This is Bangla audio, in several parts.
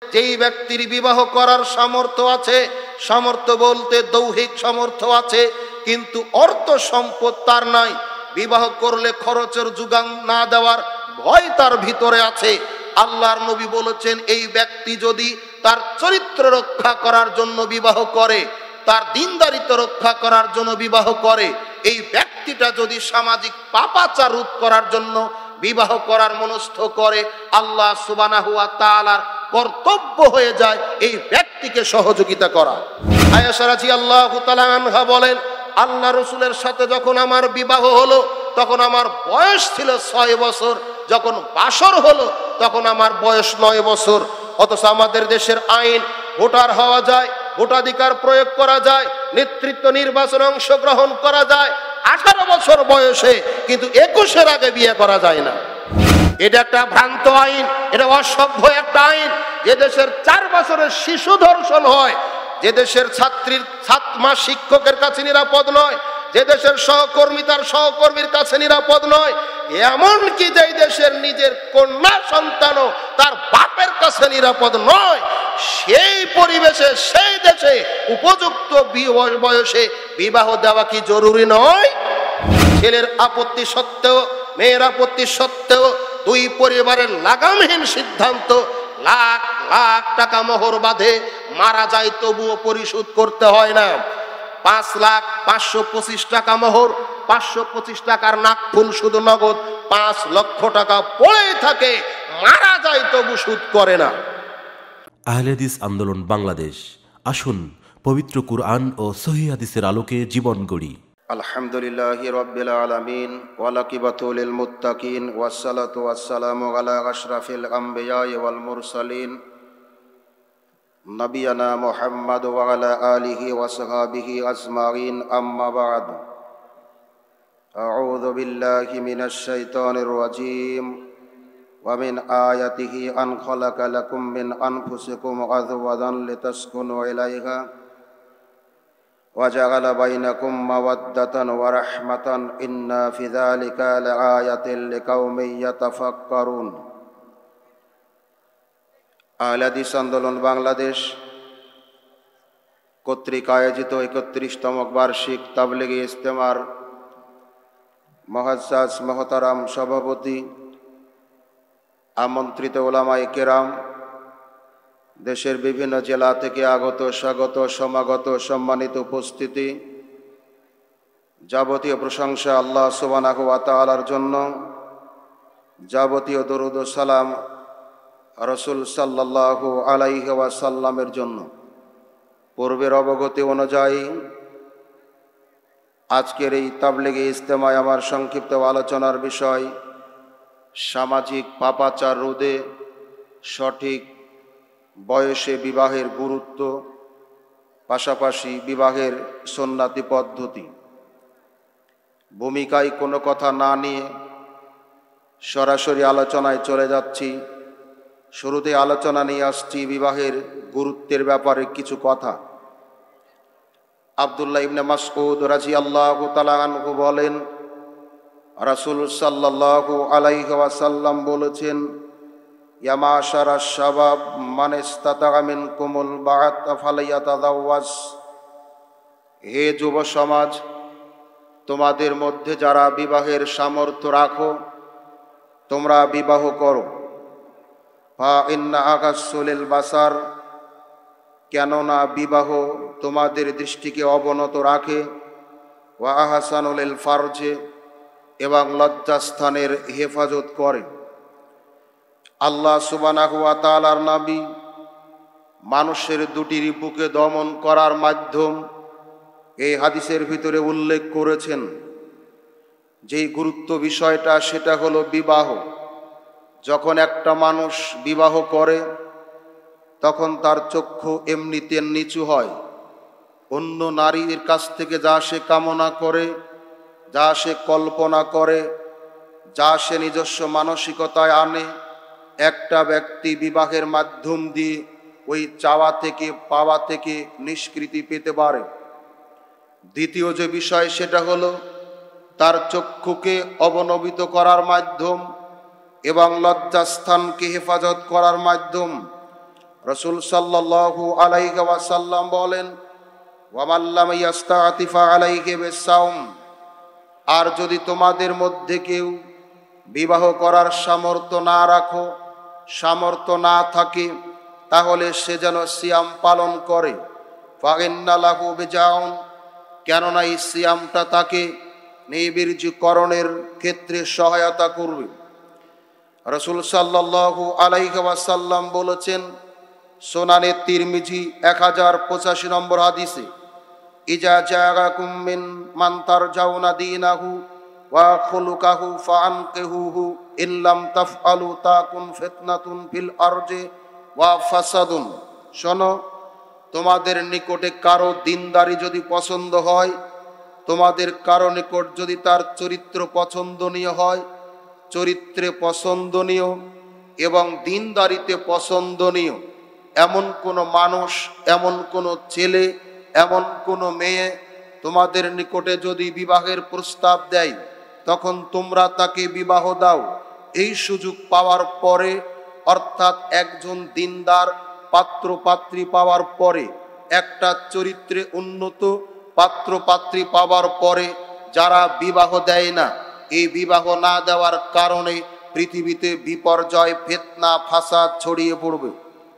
যেই ব্যক্তির বিবাহ করার সামর্থ্য আছে, সামর্থ্য বলতে দৈহিক সামর্থ্য আছে, কিন্তু অর্থ সম্পদ তার নাই, বিবাহ করলে খরচের যোগান না দেওয়ার ভয় তার ভিতরে আছে, আল্লাহর নবী বলেছেন এই ব্যক্তি যদি তার চরিত্র রক্ষা করার জন্য বিবাহ করে, তার দিনদারিত্ব রক্ষা করার জন্য বিবাহ করে, এই ব্যক্তিটা যদি সামাজিক পাপাচার রোধ করার জন্য বিবাহ করার মনস্থ করে, আল্লাহ সুবহানাহু ওয়া তাআলার কর্তব্য হয়ে যায় এই ব্যক্তিকে সহযোগিতা করা। আয়েশা রাদিয়াল্লাহু তাআলা আনহা বলেন, আল্লাহ রাসূলের সাথে যখন আমার বিবাহ হলো তখন আমার বয়স ছিল 6 বছর, যখন বাসর হলো তখন আমার বয়স 9 বছর। অথচ আমাদের দেশের আইন, ভোটার হওয়া যায়, ভোটাধিকার প্রয়োগ করা যায়, নেতৃত্ব নির্বাচনে অংশগ্রহণ করা যায় 18 বছর বয়সে, কিন্তু 21-এর আগে বিয়ে করা যায় না। এটা একটা ভ্রান্ত আইন, এটা অসভ্য একটা আইন। যে দেশের 4 বছরের শিশু ধর্ষণ হয়, যে দেশের শিক্ষকের কাছে নিরাপদ নয়, যে দেশের সহকর্মী তার সহকর্মীর কাছে নিরাপদ নয়, এমনকি যে দেশের নিজের কন্যা সন্তানও তার বাপের কাছে নিরাপদ নয়, সেই পরিবেশে সেই দেশে উপযুক্ত বয়সে বিবাহ দেওয়া কি জরুরি নয়? ছেলের আপত্তি সত্ত্বেও, মেয়ের আপত্তি সত্ত্বেও দুই পরিবারের লাগামহীন সিদ্ধান্ত, লাখ লাখ টাকা মোহর বাঁধে, মারা যায় তবুও পরিশোধ করতে হয় না। 5,525 টাকা মোহর, 525 টাকার নাকফুল শুধু নগদ, 5 লক্ষ টাকা পড়ে থাকে, মারা যায় তবু সুদ করে না। আহলে হাদিস আন্দোলন বাংলাদেশ, আসুন পবিত্র কুরআন ও সহিহ হাদিসের আলোকে জীবন গড়ি। আলহামদুলিল্লাহি রাব্বিল আলামিন ওয়াল আকিবাতু লিল মুত্তাকিন ওয়াসসালাতু ওয়াসসালামু আলা আশরাফিল আমবিয়া ওয়াল মুরসালিন নবিয়ানা মুহাম্মদ ওয়া আলা আলিহি ওয়া সাহবিহি আজমাইন, আম্মা বা'দ। আউযু বিল্লাহি মিনাশ শাইতানির রাজীম। ওয়া মিন আয়াতিহি আন খালাকা লাকুম মিন আনফুসিকুম আযওয়াজান লিতাসকুনু ইলাইহা ওয়া জাআলা বাইনাকুম মাওয়াদ্দাতান ওয়া রাহমাতান ইন্না ফি যালিকা লাআয়াতিন লিকাউমিন ইয়াতাফাক্কারুন। আহলে হাদিস আন্দোলন বাংলাদেশ কর্তৃক আয়োজিত 31তম বার্ষিক তাবলীগী ইজতেমার মুআজ্জাজ মুহতারাম সভাপতি, আমন্ত্রিত উলামায়ে কেরাম, দেশের বিভিন্ন জেলা থেকে আগত স্বাগত সমাগত সম্মানিত উপস্থিতি, যাবতীয় প্রশংসা আল্লাহ সুবহানাহু ওয়া তাআলার জন্য, যাবতীয় দরুদ ও সালাম রাসূল সাল্লাল্লাহু আলাইহি ওয়াসাল্লামের জন্য। পূর্বের অবগতি অনুযায়ী আজকের এই তাবলীগী ইজতেমায় আমার সংক্ষিপ্ত আলোচনার বিষয় সামাজিক পাপাচার রোধে সঠিক বয়সে বিবাহের গুরুত্ব, পাশাপাশি বিবাহের সুন্নতি পদ্ধতি। ভূমিকায় কোনো কথা না নিয়ে সরাসরি আলোচনায় চলে যাচ্ছি। শুরুতে আলোচনা নিয়ে আসছি বিবাহের গুরুত্বের ব্যাপারে কিছু কথা। আব্দুল্লাহ ইবনে মাসউদ রাদিয়াল্লাহু তাআলা আনহু বলেন, রাসূল সাল্লাল্লাহু আলাইহি ওয়াসাল্লাম বলেছেন, ইয়া মাশারাশ শাবাব মান ইসতাতা মিনকুমুল বাআত ফালিয়াতাযাওয়াজ। হে যুব সমাজ, তোমাদের মধ্যে যারা বিবাহের সামর্থ্য রাখো তোমরা বিবাহ করো। ফা ইন্না আগাসুলিল বাসার, কেননা বিবাহ তোমাদের দৃষ্টিকে অবনত রাখে। ওয়া আহসানুল ফারজে, এবং লজ্জাস্থানের হেফাজত করে। আল্লাহ সুবহানাহু ওয়া তাআলার নবী মানুষের দুটি রিপুকে দমন করার মাধ্যম এই হাদিসের ভিতরে উল্লেখ করেছেন। যেই গুরুত্ব বিষয়টা সেটা হলো বিবাহ। যখন একটা মানুষ বিবাহ করে তখন তার চক্ষু এমনিতে নিচু হয়। অন্য নারীর কাছ থেকে যা সে কামনা করে, যা সে কল্পনা করে, যা সে নিজস্ব মানসিকতায় আনে, একটা ব্যক্তি বিবাহের মাধ্যম দিয়ে ওই চাওয়া থেকে পাওয়া থেকে নিষ্কৃতি পেতে পারে। দ্বিতীয় যে বিষয় সেটা হলো তার চক্ষুকে অবনমিত করার মাধ্যম এবং লজ্জাস্থানকে হেফাজত করার মাধ্যম। রাসূল সাল্লাল্লাহু আলাইহি ওয়াসাল্লাম বলেন, ওয়ামান লাম ইয়াস্তাতিফা আলাইহি বিসাওম, আর যদি তোমাদের মধ্যে কেউ বিবাহ করার সামর্থ্য না রাখো, সামর্থ্য না থাকে, তাহলে সে যেন সিয়াম পালন করে। ফাইন্না লাহু বিজাউন, কেননা এই সিয়ামটা তাকে নির্বীর্যকরণের ক্ষেত্রে সহায়তা করবে। রাসূল সাল্লাল্লাহু আলাইহি ওয়াসাল্লাম বলেছেন, সুনানে তিরমিজি 1085 নম্বর হাদিসে, ইজা জাআকুম মিন মান তারজাউনা দীনাহু ওয়া খুলুকাহু ফাআনকিহুহু ইল্লাম তাফআলু তাকুন ফিতনাতুন ফিল আরজি ওয়া ফাসাদুন। শোনো, তোমাদের নিকটে কারো দিনদারি যদি পছন্দ হয়, তোমাদের কারো নিকট যদি তার চরিত্র পছন্দনীয় হয়, চরিত্রে পছন্দনীয় এবং দিনদারিতে পছন্দনীয় এমন কোনো মানুষ, এমন কোনো ছেলে, এমন কোনো মেয়ে তোমাদের নিকটে যদি বিবাহের প্রস্তাব দেয়, তখন তোমরা তাকে বিবাহ দাও। এই সুযোগ পাওয়ার পরে, অর্থাৎ একজন দিনদার পাত্র পাত্রী পাওয়ার পরে, একটা চরিত্রে উন্নত পাত্র পাত্রী পাওয়ার পরে যারা বিবাহ দেয় না, এই বিবাহ না দেওয়ার কারণে পৃথিবীতে বিপর্যয়, ফিতনা, ফাসাদ ছড়িয়ে পড়বে।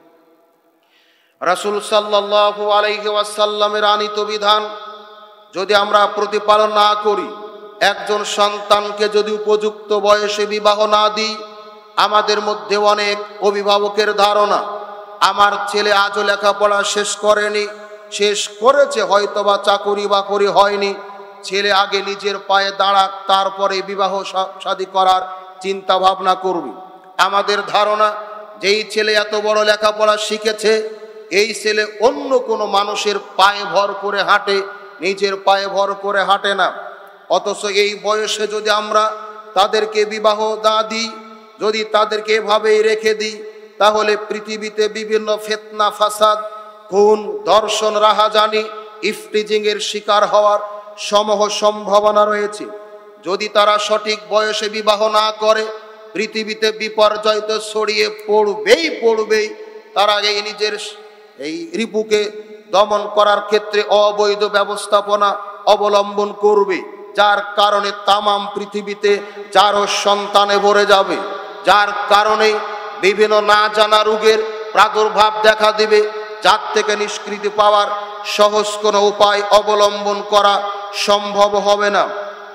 রাসূল সাল্লাল্লাহু আলাইহি ওয়াসাল্লামের আনীত বিধান যদি আমরা প্রতিপালন না করি, একজন সন্তানকে যদি উপযুক্ত বয়সে বিবাহ না দিই, আমাদের মধ্যে অনেক অভিভাবকের ধারণা, আমার ছেলে আজও লেখাপড়া শেষ করেনি, শেষ করেছে হয়তোবা চাকরি বাকরি হয়নি, ছেলে আগে নিজের পায়ে দাঁড়াক, তারপরে বিবাহ শাদী করার চিন্তা ভাবনা করবে। আমাদের ধারণা, যেই ছেলে এত বড় লেখাপড়া শিখেছে, এই ছেলে অন্য কোনো মানুষের পায়ে ভর করে হাঁটে, নিজের পায়ে ভর করে হাঁটে না। অথচ এই বয়সে যদি আমরা তাদেরকে বিবাহ না দিই, যদি তাদেরকে এভাবেই রেখে দিই, তাহলে পৃথিবীতে বিভিন্ন ফিতনা, ফাসাদ, খুন, ধর্ষণ, রাহাজানি, ইফটিজিংয়ের শিকার হওয়ার সমূহ সম্ভাবনা রয়েছে। যদি তারা সঠিক বয়সে বিবাহ না করে, পৃথিবীতে বিপর্যয় তো ছড়িয়ে পড়বেই। তারা এই নিজের এই রিপুকে দমন করার ক্ষেত্রে অবৈধ ব্যবস্থাপনা অবলম্বন করবে, যার কারণে তামাম পৃথিবীতে যারও সন্তানে ভরে যাবে, যার কারণে বিভিন্ন না জানা রোগের প্রাদুর্ভাব দেখা দিবে, যার থেকে নিষ্কৃতি পাওয়ার সহজ কোনো উপায় অবলম্বন করা সম্ভব হবে না।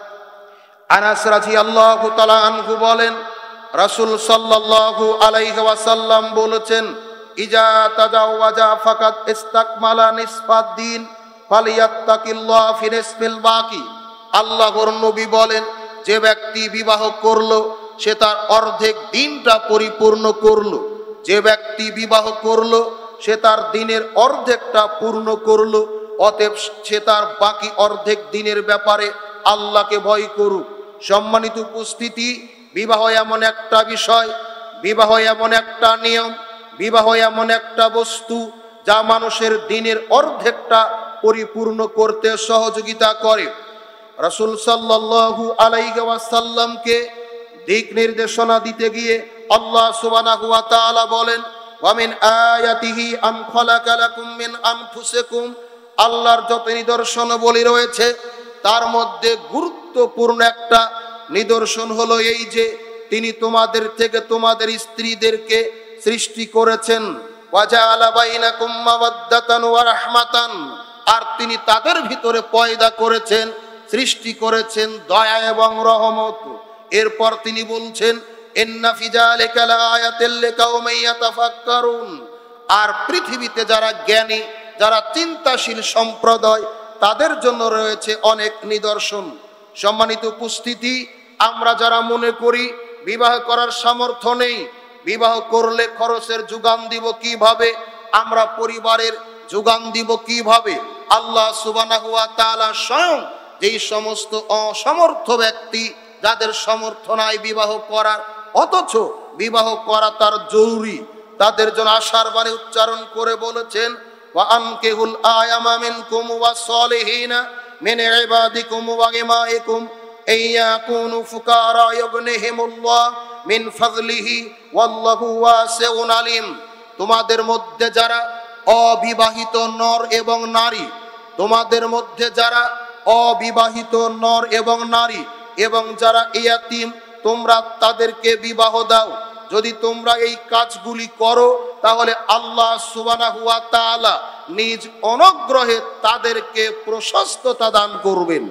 আনাস রাদিয়াল্লাহু তাআলা আনহু বলেন, রাসূল সাল্লাল্লাহু আলাইহি ওয়াসাল্লাম বলেছেন, ইজা তাজাওয়াজা ফাকাত ইস্তাকমালা নিসফাদ দ্বীন ফালিয়াত্তাকিল্লাহ ফি নিসফিল বাকি। আল্লাহর নবী বলেন, যে ব্যক্তি বিবাহ করলো সে তার অর্ধেক দিনটা পরিপূর্ণ করলো। যে ব্যক্তি বিবাহ করলো সে তার দিনের অর্ধেকটা পূর্ণ করলো। অতএব সে তার বাকি অর্ধেক দিনের ব্যাপারে আল্লাহকে ভয় করুক। সম্মানিত উপস্থিতি, বিবাহ এমন একটা বিষয়, বিবাহ এমন একটা নিয়ম, বিবাহ এমন একটা বস্তু যা মানুষের দিনের অর্ধেকটা পরিপূর্ণ করতে সহযোগিতা করে। রাসূল সাল্লাল্লাহু আলাইহি ওয়াসাল্লামকে দিক নির্দেশনা দিতে গিয়ে আল্লাহ সুবহানাহু ওয়া তাআলা বলেন, ওয়া মিন আয়াতিহি আন খালাকা লাকুম মিন আনফুসিকুম, আল্লাহর যত নিদর্শনাবলী রয়েছে তার মধ্যে গুরুত্বপূর্ণ একটা নিদর্শন হলো এই যে তিনি তোমাদের থেকে তোমাদের স্ত্রীদেরকে সৃষ্টি করেছেন। ওয়া জাআলা বাইনাকুম মাওয়াদ্দাতান ওয়া রাহমাতান, আর তিনি তাদের ভিতরে পয়দা করেছেন, সৃষ্টি করেছেন দয়া এবং রহমত। এরপর তিনি বলছেন, ইন্না ফি যালিকা লাআয়াতাল লিকাওমিন ইয়াতাফাক্কারুন, আর পৃথিবীতে যারা জ্ঞানী, যারা চিন্তাশীল সম্প্রদায়, তাদের জন্য রয়েছে অনেক নিদর্শন। সম্মানিত উপস্থিতি, আমরা যারা মনে করি বিবাহ করার সামর্থ্য নেই, বিবাহ করলে খরচের যোগান দিব কিভাবে, আমরা পরিবারের যোগান দিব কিভাবে, আল্লাহ সুবহানাহু ওয়া তাআলা স্বয়ং যেই সমস্ত অসমর্থ ব্যক্তি, যাদের সামর্থ্য নাই বিবাহ করার, অথচ বিবাহ করা তার জরুরি, তাদের জন্য আশার বাণী উচ্চারণ করে বলেছেন, ওয়া আনকিহুল আয়ামা মিনকুম ওয়াস সালিহিনা মিন ইবাদিকুম ওয়া ইমাইকুম আইয়াকুনু ফুকারা ইগনিহিমুল্লাহ মিন ফাযলিহি ওয়াল্লাহু ওয়াসিউন আলিম। তোমাদের মধ্যে যারা অবিবাহিত নর এবং নারী, তোমাদের মধ্যে যারা অবিবাহিত নর এবং নারী এবং যারা ইয়াতীম, তোমরা তাদেরকে বিবাহ দাও। যদি তোমরা এই কাজগুলি করো তাহলে আল্লাহ সুবহানাহু ওয়া তাআলা নিজ অনুগ্রহে তাদেরকে প্রশস্ততা দান করবেন।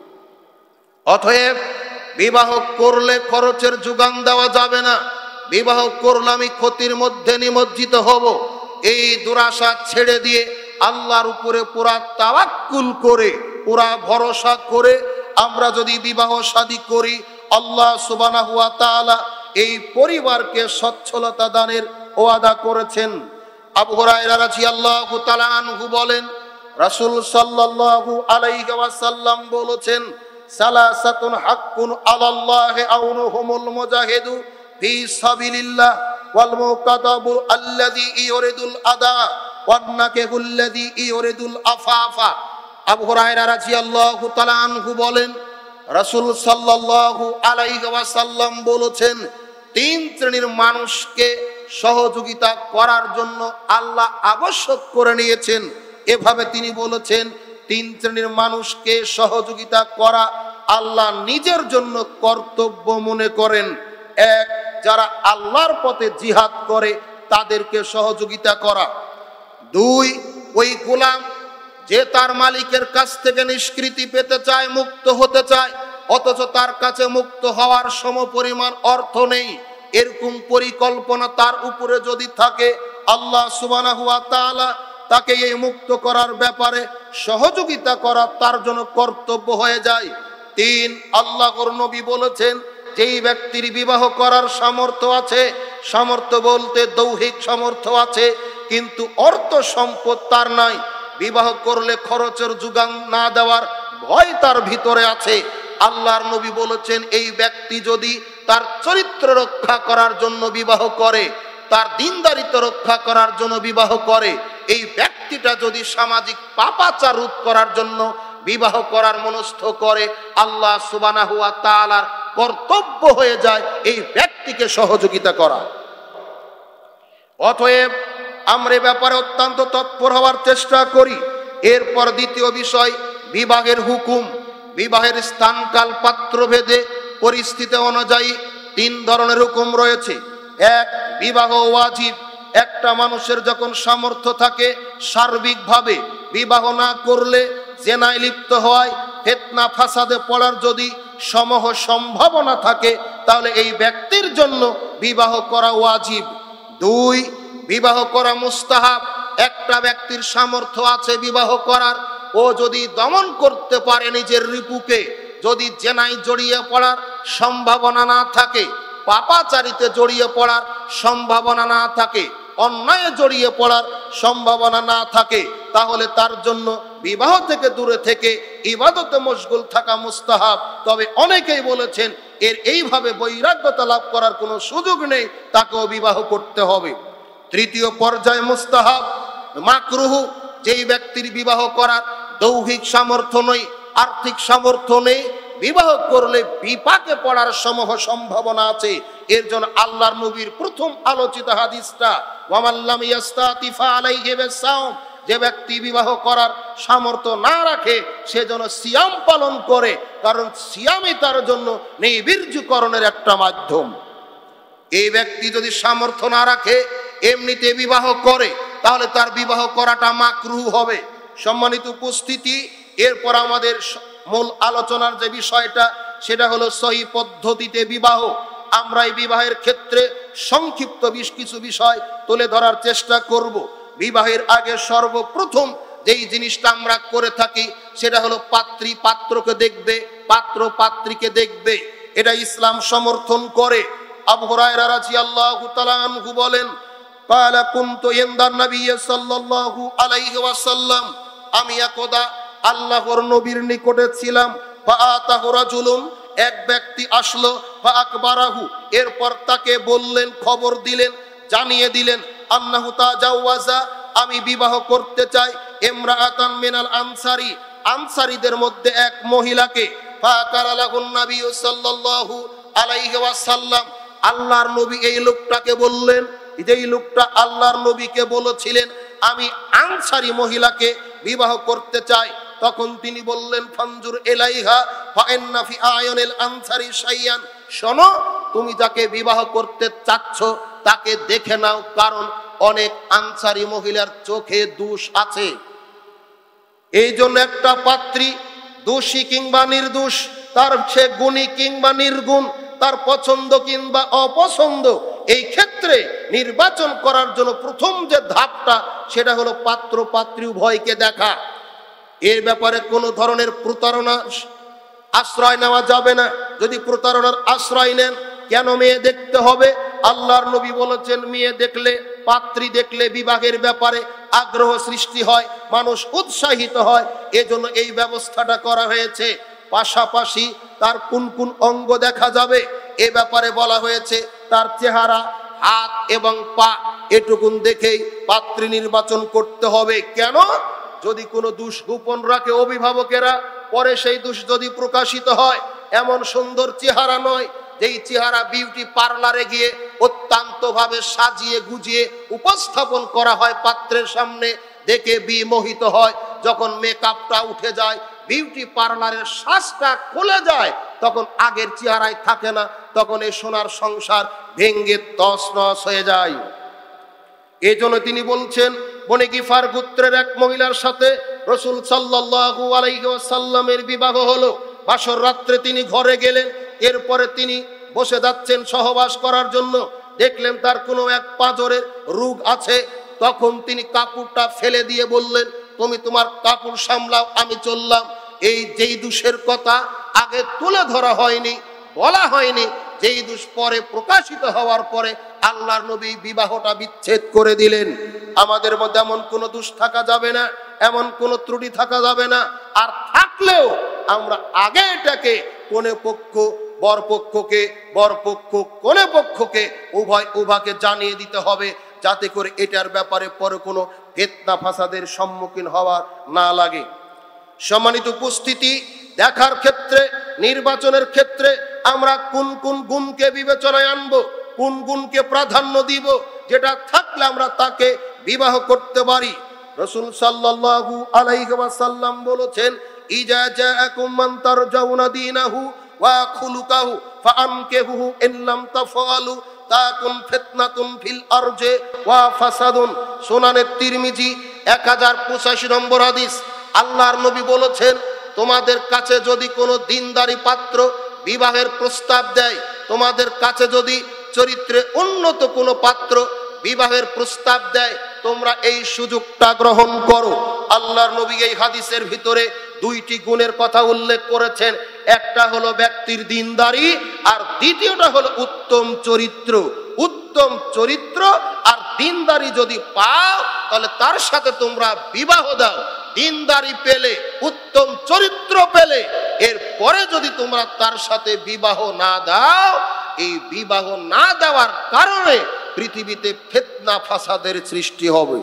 অতএব বিবাহ করলে খরচের যোগান দেওয়া যাবে না। বিবাহ করলে আমি ক্ষতির মধ্যে নিমজ্জিত হব, এই দুরাশা ছেড়ে দিয়ে আল্লাহর উপরে পুরা তাওয়াক্কুল করে, পুরা ভরসা করে আমরা যদি বিবাহ শাদী করি, আল্লাহ সুবহানাহু ওয়া তাআলা এই পরিবারকে সচ্ছলতা দানের ওয়াদা করেছেন। আবু হুরায়রা রাদিয়াল্লাহু তাআলা আনহু বলেন, রাসূল সাল্লাল্লাহু আলাইহি ওয়াসাল্লাম বলেছেন, সালাসাতুন হাক্কুন আলাল্লাহি আউনুহুমুল মুজাহিদু ফি সাবিলিল্লাহ ওয়াল মুকাতাবু আল্লাযী ইউরিদুল আদা ওয়ান নাকিহুল্লাযী ইউরিদুল আফাফা। আবু হুরায়রা রাদিয়াল্লাহু তাআলা আনহু বলেন, রাসূল সাল্লাল্লাহু আলাইহি ওয়াসাল্লাম বলেছেন, তিন শ্রেণীর মানুষকে সহযোগিতা করার জন্য আল্লাহ আবশ্যক করে নিয়েছেন। এভাবে তিনি বলেছেন, তিন শ্রেণীর মানুষকে সহযোগিতা করা আল্লাহ নিজের জন্য কর্তব্য মনে করেন। এক, যারা আল্লাহর পথে জিহাদ করে তাদেরকে সহযোগিতা করা। দুই, ওই গোলাম যে তার মালিকের কাছ থেকে নিষ্কৃতি পেতে চায়, মুক্ত হতে চায়, অথচ তার কাছে মুক্ত হওয়ার সমপরিমাণ অর্থ নেই, এরকম পরিকল্পনা তার উপরে যদি থাকে, আল্লাহ সুবহানাহু ওয়া তাআলা তাকে এই মুক্ত করার ব্যাপারে সহযোগিতা করা তার জন্য কর্তব্য হয়ে যায়। তিন, আল্লাহর নবী বলেছেন, যেই ব্যক্তির বিবাহ করার সামর্থ্য আছে, সামর্থ্য বলতে দৈহিক সামর্থ্য আছে কিন্তু অর্থ সম্পদ তার নাই, বিবাহ করলে খরচের যোগান না দেওয়ার ভয় তার ভিতরে আছে, আল্লাহর নবী বলেছেন, এই ব্যক্তি যদি তার চরিত্র রক্ষা করার জন্য বিবাহ করে, তার দ্বীনদারিত্ব রক্ষা করার জন্য বিবাহ করে, এই ব্যক্তিটা যদি সামাজিক পাপাচার রোধ করার জন্য বিবাহ করার মনস্থ করে, আল্লাহ সুবহানাহু ওয়া তাআলার কর্তব্য হয়ে যায় এই ব্যক্তিকে সহযোগিতা করা। অতএব আমরা এই ব্যাপারে অত্যন্ত তৎপর হওয়ার চেষ্টা করি। এরপর দ্বিতীয় বিষয়, বিবাহের হুকুম। বিবাহের স্থান, কাল, পাত্র ভেদে পরিস্থিতি অনুযায়ী তিন ধরনের হুকুম রয়েছে। এক, বিবাহ ওয়াজিব। একটা মানুষের যখন সামর্থ্য থাকে, সার্বিকভাবে বিবাহ না করলে জেনায় লিপ্ত হয়, ফিতনা ফাসাদে পড়ার যদি সমূহ সম্ভাবনা থাকে, তাহলে এই ব্যক্তির জন্য বিবাহ করা ওয়াজিব। দুই, বিবাহ করা মুস্তাহাব। একটা ব্যক্তির সামর্থ্য আছে বিবাহ করার, ও যদি দমন করতে পারে নিজের রিপুকে, যদি জেনায় জড়িয়ে পড়ার সম্ভাবনা না থাকে, পাপাচারিতে জড়িয়ে পড়ার সম্ভাবনা না থাকে, অন্যায়ে জড়িয়ে পড়ার সম্ভাবনা না থাকে, তাহলে তার জন্য বিবাহ থেকে দূরে থেকে ইবাদতে মশগুল থাকা মুস্তাহাব। তবে অনেকেই বলেছেন এর এইভাবে বৈরাগ্যতা লাভ করার কোনো সুযোগ নেই, তাকেও বিবাহ করতে হবে। তৃতীয় পর্যায়ে মুস্তাহাব, মাকরুহ। যেই ব্যক্তির বিবাহ করার দৈহিক সামর্থ্য নেই, আর্থিক সামর্থ্য নেই, বিবাহ করলে বিপাকে পড়ার সমূহ সম্ভাবনা আছে, এর জন্য আল্লাহর নবীর প্রথম আলোচিত হাদিসটা, ওয়ামাল্লাম ইয়াস্তাতি ফালাইহি বিসাওম, যে ব্যক্তি বিবাহ করার সামর্থ্য না রাখে সে যেন সিয়াম পালন করে, কারণ সিয়ামই তার জন্য নির্বীর্যকরণের একটা মাধ্যম। এই ব্যক্তি যদি সামর্থ্য না রাখে, এমনিতে বিবাহ করে, তাহলে তার বিবাহ করাটা মাকরুহ হবে। সম্মানিত উপস্থিতি, এরপর আমাদের মূল আলোচনার যে বিষয়টা, সেটা হলো সহি পদ্ধতিতে বিবাহ। আমরা এই বিবাহের ক্ষেত্রে সংক্ষিপ্ত কিছু বিষয় তুলে ধরার চেষ্টা করব। বিবাহের আগে সর্বপ্রথম যেই জিনিসটা আমরা করে থাকি, সেটা হলো পাত্রী পাত্রকে দেখবে, পাত্র পাত্রীকে দেখবে। এটা ইসলাম সমর্থন করে। আবু হুরায়রা রাদিয়াল্লাহু তাআলা আনহু বলেন, ক্বালা কুনতু ইনদান নবী সাল্লাল্লাহু আলাইহি ওয়াসাল্লাম, আমি একদা আল্লাহর নবীর নিকটে ছিলাম। ফাআতাহু রাজুলুন, এক ব্যক্তি আসলো, ফাআকবারাহু, এরপর তাকে বললেন, খবর দিলেন, জানিয়ে দিলেন, আন্নাহু তাজাওয়াজা, আমি বিবাহ করতে চাই, ইমরাআতান মিনাল আনসারি, আনসারীদের মধ্যে এক মহিলাকে। ফাকারা লাহুন নবী সাল্লাল্লাহু আলাইহি ওয়াসাল্লাম, আল্লাহর নবী এই লোকটাকে বললেন, যেই লোকটা আল্লাহর নবীকে বলেছিলেন আমি আনসারী মহিলাকে বিবাহ করতে চাই, তখন তিনি বললেন ফানজুর ইলাইহা ফাইন্না ফি আয়ুনিল আনসারী শাইয়ান, শোনো তুমি যাকে বিবাহ করতে চাচ্ছ তাকে দেখে নাও, কারণ অনেক আনসারী মহিলার চোখে দোষ আছে। এই জন্য একটা পাত্রী দোষী কিংবা নির্দোষ, তার সে গুণী কিংবা নির্গুণ, তার পছন্দ কিংবা অপছন্দ, এই ক্ষেত্রে নির্বাচন করার জন্য প্রথম যে ধাপটা সেটা হলো পাত্র পাত্রী উভয়কে দেখা। এর ব্যাপারে কোনো ধরনের প্রতারণার আশ্রয় নেওয়া যাবে না। যদি প্রতারণার আশ্রয় নেন, কেন মেয়ে দেখতে হবে? আল্লাহর নবী বলেছেন মেয়ে দেখলে, পাত্রী দেখলে বিবাহের ব্যাপারে আগ্রহ সৃষ্টি হয়, মানুষ উৎসাহিত হয়, এজন্য এই ব্যবস্থাটা করা হয়েছে। পাশাপাশি তার কোন কোন অঙ্গ দেখা যাবে এ ব্যাপারে বলা হয়েছে, তার চেহারা, হাত এবং পা এটুকুন দেখেই পাত্রী নির্বাচন করতে হবে। কেন? যদি কোনো দোষ গোপন রাখে অভিভাবকেরা, পরে সেই দোষ যদি প্রকাশিত হয়, এমন সুন্দর চেহারা নয় যেই চেহারা বিউটি পার্লারে গিয়ে অত্যন্ত ভাবে সাজিয়ে গুজিয়ে উপস্থাপন করা হয় পাত্রের সামনে, দেখে বিমোহিত হয়। যখন মেকআপটা উঠে যায়, বিউটি পার্লারের শ্বাসটা খুলে যায়, তখন আগের চেহারায় থাকে না, তখন এই সোনার সংসার ভেঙ্গে তছনছ হয়ে যায়। এই জন্য তিনি বলছেন, বনে গিফার গোত্রের এক মহিলার সাথে রাসূল সাল্লাল্লাহু আলাইহি ওয়াসাল্লামের বিবাহ হলো। বাসর রাত্রে তিনি ঘরে গেলেন, এরপরে তিনি বসে যাচ্ছেন সহবাস করার জন্য, দেখলেন তার কোনো এক পাঁজরের রোগ আছে। তখন তিনি কাপড়টা ফেলে দিয়ে বললেন, তুমি তোমার কাপড় সামলাও, আমি চললাম। এই যেই দোষের কথা আগে তুলে ধরা হয়নি, বলা হয়নি, যেই দোষ পরে প্রকাশিত হওয়ার পরে আল্লাহর নবী বিবাহটা বিচ্ছেদ করে দিলেন। আমাদের মধ্যে এমন কোনো দোষ থাকা যাবে না, এমন কোনো ত্রুটি থাকা যাবে না। আর থাকলেও আমরা আগে এটাকে কোনে পক্ষ বরপক্ষকে, বরপক্ষ কোনে পক্ষকে উভয়কে জানিয়ে দিতে হবে, যাতে করে এটার ব্যাপারে পরে কোনো ফিতনা ফাসাদের সম্মুখীন হওয়া না লাগে। সম্মানিত উপস্থিতি, দেখার ক্ষেত্রে, নির্বাচনের ক্ষেত্রে আমরা কোন কোন গুণকে বিবেচনায় আনবো, কোন গুণকে প্রাধান্য দিব, যেটা থাকলে আমরা তাকে বিবাহ করতে পারি। রাসূল সাল্লাল্লাহু আলাইহি ওয়াসাল্লাম বলেছেন, ইজা জাআকুম মান তারজাউনা দীনাহু ওয়া খুলুকাহু ফাআনকিহুহু ইন লাম তাফআলু তাকুন ফিতনাতুন ফিল আরজি ওয়া ফাসাদুন। সুনানে তিরমিজি 1085 নম্বর হাদিস। আল্লাহর নবী বলেছেন, তোমাদের কাছে যদি কোনো দ্বীনদারি পাত্র বিবাহের প্রস্তাব দেয়, তোমাদের কাছে যদি চরিত্রে উন্নত কোনো পাত্র বিবাহের প্রস্তাব দেয়, তোমরা এই সুযোগটা গ্রহণ করো। আল্লাহর নবী এই হাদিসের ভিতরে দুইটি গুণের কথা উল্লেখ করেছেন, একটা হলো ব্যক্তির দ্বীনদারি, আর দ্বিতীয়টা হলো উত্তম চরিত্র। উত্তম চরিত্র আর দ্বীনদারি যদি পাও, তাহলে তার সাথে তোমরা বিবাহ দাও। দ্বীনদারি পেলে, উত্তম চরিত্র পেলে, এরপরে যদি তোমরা তার সাথে বিবাহ না দাও, এই বিবাহ না দেওয়ার কারণে পৃথিবীতে ফিতনা ফাসাদের সৃষ্টি হবে।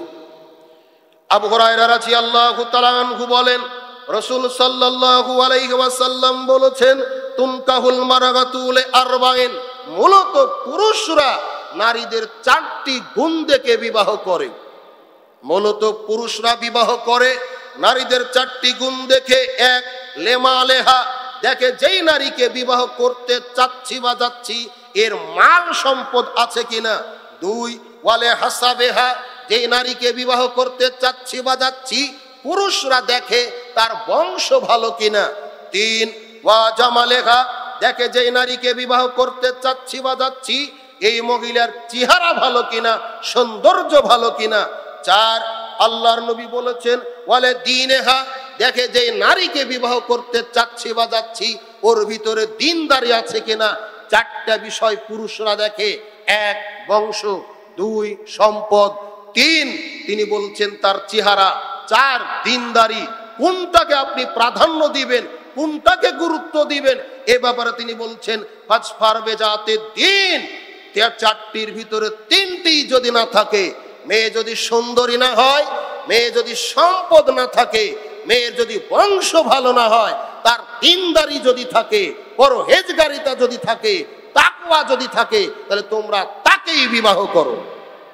আবু হুরায়রা রাদিয়াল্লাহু তাআলা আনহু বলেন, রাসূল সাল্লাল্লাহু আলাইহি ওয়াসাল্লাম বলেছেন, তুনকাহুল মারাগাতু লিআরবাইন। মূলত পুরুষরা নারীদের 4টি গুণ দেখে বিবাহ করে। মূলত পুরুষরা বিবাহ করে নারীদের 4টি গুণ দেখে। 1, লেমালেহা, দেখে যেই নারীকে বিবাহ করতে চাচ্ছি বা যাচ্ছি এর মাল সম্পদ আছে কিনা। 2, ওয়ালে হাসাবেহা, যেই নারীকে বিবাহ করতে চাচ্ছি বা যাচ্ছি পুরুষরা দেখে তার বংশ ভালো কিনা। 3, ওয়া জামালেহা, দেখে যেই নারীকে বিবাহ করতে চাচ্ছি বা যাচ্ছি এই মহিলার চেহারা ভালো কিনা, সৌন্দর্য ভালো কিনা। 4, আল্লাহর নবী বলেছেন, ওয়ালে দীনেহা, দেখে যে নারীকে বিবাহ করতে চাচ্ছি বা যাচ্ছি ওর ভিতরে দ্বীনদারি আছে কিনা। 4টা বিষয় পুরুষরা দেখে। 1, বংশ। 2, সম্পদ। 3, তিনি বলছেন তার চেহারা। 4, দ্বীনদারি। কোনটাকে আপনি প্রাধান্য দিবেন, কোনটাকে গুরুত্ব দিবেন, এ ব্যাপারে তিনি বলছেন ফাজফার বেজাতে দ্বীন। 4টির ভিতরে 3টি যদি না থাকে, মেয়ে যদি সুন্দরী না হয়, মেয়ে যদি সম্পদ না থাকে, মেয়ের যদি বংশ ভালো না হয়, তার দ্বীনদারি যদি থাকে, পরহেজগারিতা যদি থাকে, তাকওয়া যদি থাকে, তাহলে তোমরা তাকেই বিবাহ করো।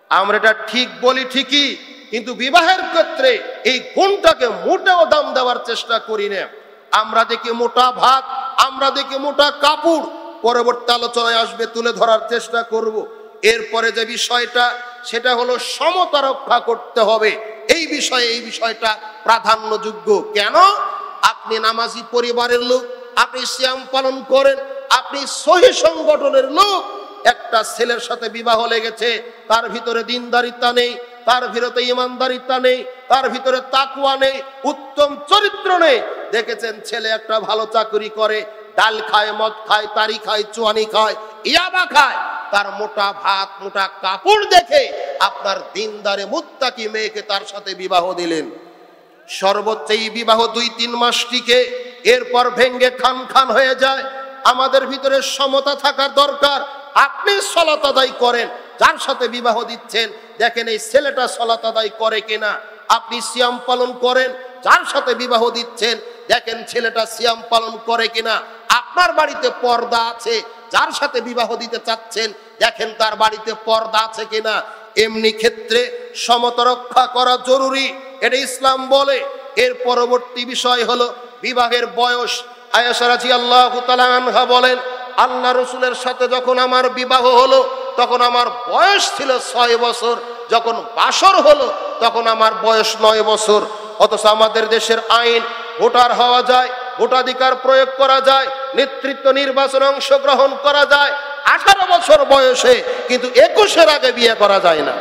আমরা এটা ঠিক বলি ঠিকই, কিন্তু বিবাহের ক্ষেত্রে এই গুণটাকে মোটেও দাম দেওয়ার চেষ্টা করি না। আমরা দেখি মোটা ভাত, আমরা দেখি মোটা কাপড়, পরবর্তী আলোচনায় আসবে তুলে ধরার চেষ্টা করব। এরপরে যে বিষয়টা, সেটা হলো সমতা রক্ষা করতে হবে। এই বিষয়টা প্রাধান্যযোগ্য। কেন? আপনি নামাজি পরিবারের লোক, আপনি সিয়াম পালন করেন, আপনি সহি সংগঠনের লোক, একটা ছেলের সাথে বিবাহ লেগেছে, তার ভিতরে দিনদারিতা নেই, তার ভিতরে ইমানদারিতা নেই, তার ভিতরে তাকওয়া নেই, উত্তম চরিত্র নেই। দেখেছেন ছেলে একটা ভালো চাকরি করে, ডাল খায়, মদ খায়, তারি খায়, চুয়ানি খায়, ইয়াবা খায়, তার মোটা ভাত মোটা কাপড় দেখে আপনার দিনদারে মুত্তাকি মেয়েকে তার সাথে বিবাহ দিলেন। সর্বোচ্চ এই বিবাহ 2-3 মাস টিকে, এরপর ভেঙ্গে খান খান হয়ে যায়। আমাদের ভিতরে সমতা থাকার দরকার। আপনি সালাত আদায় করেন, যার সাথে বিবাহ দিচ্ছেন দেখেন এই ছেলেটা সালাত আদায় করে কিনা। আপনি সিয়াম পালন করেন, যার সাথে বিবাহ দিচ্ছেন দেখেন ছেলেটা সিয়াম পালন করে কিনা। আপনার বাড়িতে পর্দা আছে, যার সাথে বিবাহ দিতে চাচ্ছেন দেখেন তার বাড়িতে পর্দা আছে কিনা। এমনি ক্ষেত্রে সমতা রক্ষা করা জরুরি, এটা ইসলাম বলে। এর পরবর্তী বিষয় হলো বিবাহের বয়স। আয়েশা রাদিয়াল্লাহু তাআলা আনহা বলেন, আল্লাহ রসুলের সাথে যখন আমার বিবাহ হলো তখন আমার বয়স ছিল 6 বছর, যখন বাসর হলো তখন আমার বয়স 9 বছর। অথচ আমাদের দেশের আইন, ভোটার হওয়া যায়, ভোটাধিকার প্রয়োগ করা যায়, নেতৃত্ব নির্বাচনে অংশগ্রহণ করা যায় 18 বছর বয়সে, কিন্তু 21-এর আগে বিয়ে করা যায় না।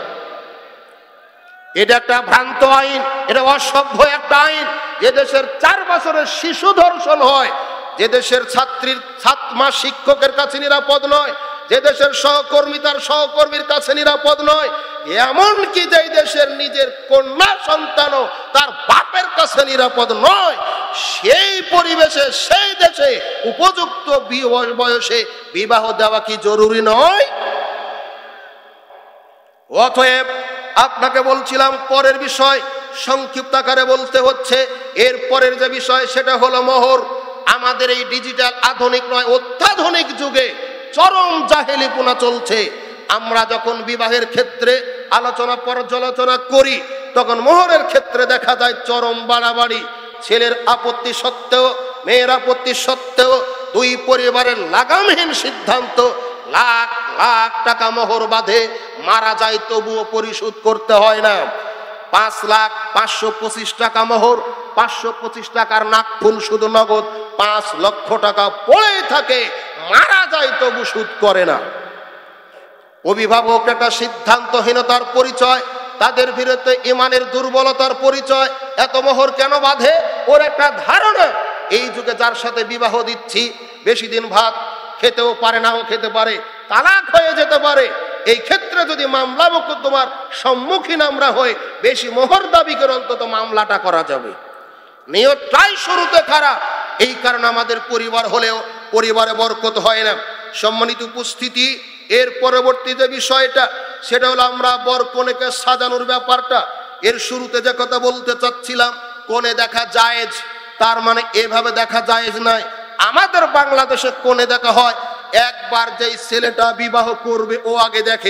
এটা একটা ভ্রান্ত আইন, এটা অসভ্য একটা আইন। যে দেশের 4 বছরের শিশু ধর্ষণ হয়, যে দেশের ছাত্রী শিক্ষকের কাছে নিরাপদ নয়, যে দেশের সহকর্মী তার সহকর্মীর কাছে নিরাপদ নয়, এমনকি যে দেশের নিজের কন্যা সন্তানও তার বাপের কাছে নিরাপদ নয়, সেই পরিবেশে সেই দেশে উপযুক্ত বয়সে বিবাহ দেওয়া কি জরুরি নয়? অতএব আপনাকে বলছিলাম পরের বিষয়, সংক্ষিপ্ত আকারে বলতে হচ্ছে। এর পরের যে বিষয় সেটা হলো মোহর। আমাদের এই ডিজিটাল আধুনিক নয়, অত্যাধুনিক যুগে চরম জাহেলিপনা চলছে। আমরা যখন বিবাহের ক্ষেত্রে পর্যালোচনা করি তখন মোহরের ক্ষেত্রে দেখা যায় চরম বাড়াবাড়ি। ছেলের আপত্তি সত্ত্বেও, মেয়ের আপত্তি সত্ত্বেও 2 পরিবারের লাগামহীন সিদ্ধান্ত, লাখ লাখ টাকা মোহর বাঁধে, মারা যায় তবুও পরিশোধ করতে হয় না। 5,525 টাকা মোহর, 525 টাকার নাকফুল শুধু নগদ, 5 লক্ষ টাকা পড়ে থাকে, মারা যায় তবু সুদ করে না। অভিভাবক একটা সিদ্ধান্তহীনতার পরিচয়, তাদের বিরুদ্ধে ইমানের দুর্বলতার পরিচয়। এত মোহর কেন বাঁধে? ওর একটা ধারণা, এই যুগে যার সাথে বিবাহ দিচ্ছি বেশি দিন ভাত খেতেও পারে, নাও খেতে পারে, তালাক হয়ে যেতে পারে। এই ক্ষেত্রে যদি মামলা মোকদ্দমার সম্মুখীন আমরা হই, বেশি মোহর দাবি করে অন্তত মামলাটা করা যাবে। নিয়তটাই শুরুতে খারাপ। এই কারণে আমাদের পরিবার হলেও পরিবারে বরকত হয় না। সম্মানিত উপস্থিতি, এর পরবর্তী যে বিষয়টা সেটা হলো আমরা বর কনেকে সাজানোর ব্যাপারটা। এর শুরুতে যে কথা বলতে চাচ্ছিলাম, কোণে দেখা জায়েজ, তার মানে এভাবে দেখা জায়েজ নয়। আমাদের বাংলাদেশে কোণে দেখা হয়, একবার যেই ছেলেটা বিবাহ করবে ও আগে দেখে,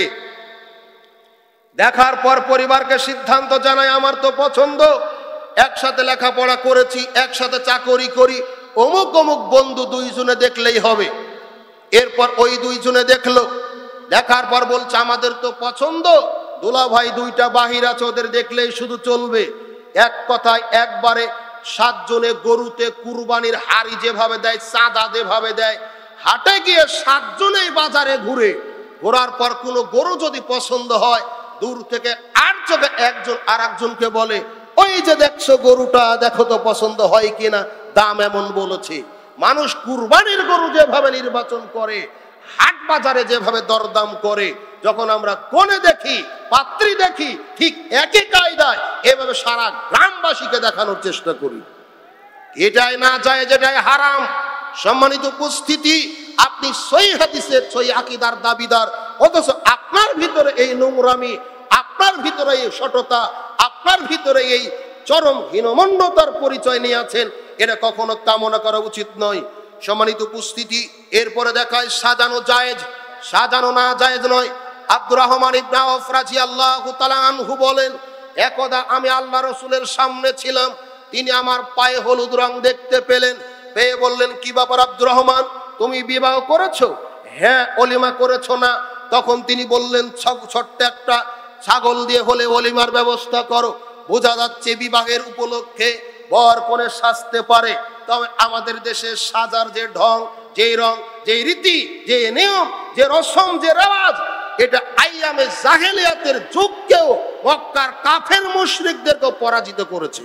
দেখার পর পরিবারকে সিদ্ধান্ত জানায় আমার তো পছন্দ, একসাথে লেখাপড়া করেছি, একসাথে চাকরি করি, অমুক অমুক বন্ধু 2 জনে দেখলেই হবে। এরপর ওই 2 জনে দেখলো, দেখার পর বলছে আমাদের তো পছন্দ, দুলা ভাই 2টা বাহির আছে, ওদের দেখলেই শুধু চলবে। এক কথায় একবারে 7 জনে গরুতে কুরবানির হাড়ি যেভাবে দেয়, চাঁদা যেভাবে দেয়, হাটে গিয়ে 7 জনেই বাজারে ঘোরার পর কোনো গরু যদি পছন্দ হয়, দূর থেকে আর চোখে একজন আর একজনকে বলে, ওই যে দেখছো গরুটা, দেখো তো পছন্দ হয় কিনা, দাম এমন বলেছে। মানুষ কুরবানির গরু যেভাবে নির্বাচন করে, হাট বাজারে যেভাবে দরদাম করে, যখন আমরা কোণে দেখি, পাত্রী দেখি, ঠিক একই কায়দায় এভাবে সারা গ্রামবাসীকে দেখানোর চেষ্টা করি। এটাই না যায়, যেটাই হারাম। সম্মানিত উপস্থিতি, আপনি সহিহ হাদিসের সহিহ আকীদার দাবিদার, অথচ আপনার ভিতরে এই নোংরামি, আপনার ভিতরে এই সততা, আপনার ভিতরে এই চরম হীনমন্যতার পরিচয় নিয়ে আছেন, এটা কখনো কামনা করা উচিত নয়। সম্মানিত উপস্থিতি, এরপরে দেখায় সাজানো জায়েজ, সাজানো না জায়েজ নয়। আব্দুর রহমান ইবনে আওফ রাদিয়াল্লাহু তাআলা আনহু বলেন, একদা আমি আল্লাহ রাসূলের সামনে ছিলাম, তিনি আমার পায়ে হলুদ রং দেখতে পেলেন, পেয়ে বললেন, কি ব্যাপার আব্দুর রহমান, তুমি বিবাহ করেছো? হ্যাঁ। অলিমা করেছো না? তখন তিনি বললেন, ছোট্ট একটা ছাগল দিয়ে হলে অলিমার ব্যবস্থা করো। বোঝা যাচ্ছে বিবাহের উপলক্ষে বর কনে সাজতে পারে। তবে আমাদের দেশে সাজার যে ঢং, যে রং, যে রীতি, যে নিয়ম, যে রসম, যে রেওয়াজ, এটা আইয়ামে জাহেলিয়াতের যুগকেও মক্কার কাফের মুশরিকদেরকে পরাজিত করেছে।